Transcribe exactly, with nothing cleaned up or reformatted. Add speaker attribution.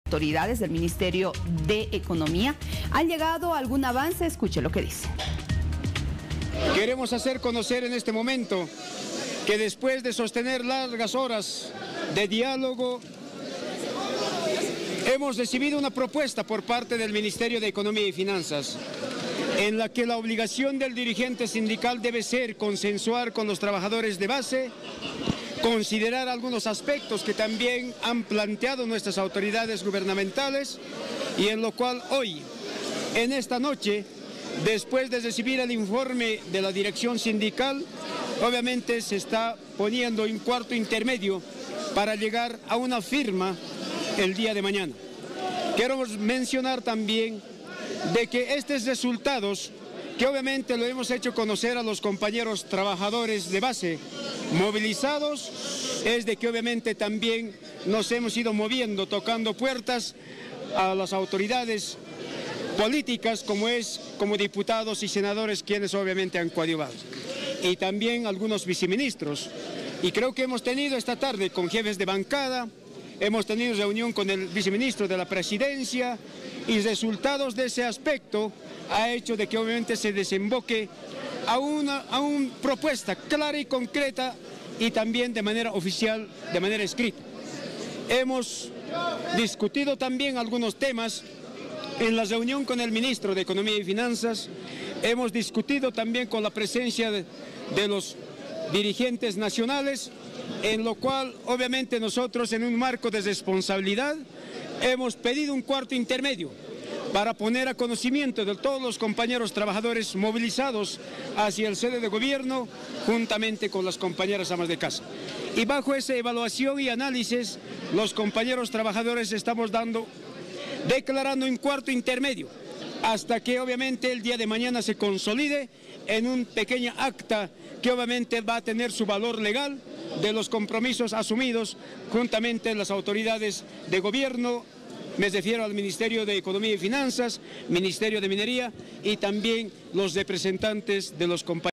Speaker 1: autoridades del Ministerio de Economía. ¿Han llegado a algún avance? Escuche lo que dice.
Speaker 2: Queremos hacer conocer en este momento que después de sostener largas horas de diálogo, hemos recibido una propuesta por parte del Ministerio de Economía y Finanzas, en la que la obligación del dirigente sindical debe ser consensuar con los trabajadores de base, considerar algunos aspectos que también han planteado nuestras autoridades gubernamentales y en lo cual hoy, en esta noche, después de recibir el informe de la dirección sindical, obviamente se está poniendo un cuarto intermedio para llegar a una firma el día de mañana. Quiero mencionar también de que estos resultados, que obviamente lo hemos hecho conocer a los compañeros trabajadores de base movilizados, es de que obviamente también nos hemos ido moviendo, tocando puertas a las autoridades políticas, como es como diputados y senadores, quienes obviamente han coadyuvado, y también algunos viceministros. Y creo que hemos tenido esta tarde con jefes de bancada, hemos tenido reunión con el viceministro de la Presidencia, y resultados de ese aspecto ha hecho de que obviamente se desemboque a una, a una propuesta clara y concreta y también de manera oficial, de manera escrita. Hemos discutido también algunos temas en la reunión con el ministro de Economía y Finanzas, hemos discutido también con la presencia de, de los dirigentes nacionales, en lo cual obviamente nosotros en un marco de responsabilidad hemos pedido un cuarto intermedio para poner a conocimiento de todos los compañeros trabajadores movilizados hacia el sede de gobierno, juntamente con las compañeras amas de casa. Y bajo esa evaluación y análisis, los compañeros trabajadores estamos dando, declarando un cuarto intermedio, hasta que obviamente el día de mañana se consolide en un pequeño acta que obviamente va a tener su valor legal de los compromisos asumidos juntamente las autoridades de gobierno. Me refiero al Ministerio de Economía y Finanzas, Ministerio de Minería y también los representantes de los compañeros.